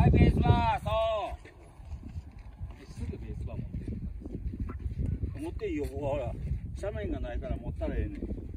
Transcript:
はいベースバー、そうすぐベースバー持ってる。 持っていいよ。ここほら斜面がないから持ったらええねん。